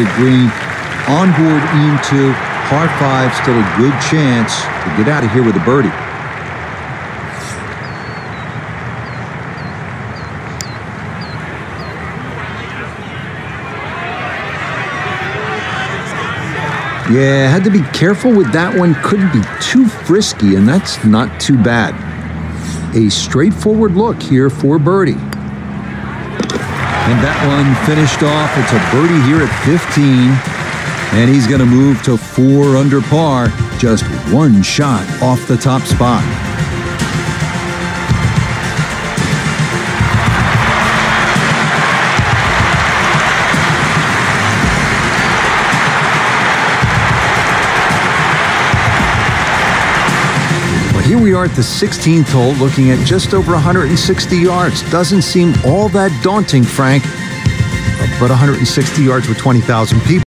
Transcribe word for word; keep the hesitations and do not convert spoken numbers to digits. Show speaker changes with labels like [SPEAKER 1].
[SPEAKER 1] the green. On board into par five, still a good chance to get out of here with a birdie. Yeah, had to be careful with that one. Couldn't be too frisky, and that's not too bad. A straightforward look here for birdie. And that one finished off. It's a birdie here at fifteen. And he's going to move to four under par. Just one shot off the top spot. Here we are at the sixteenth hole, looking at just over one hundred sixty yards. Doesn't seem all that daunting, Frank, but one hundred sixty yards with twenty thousand people.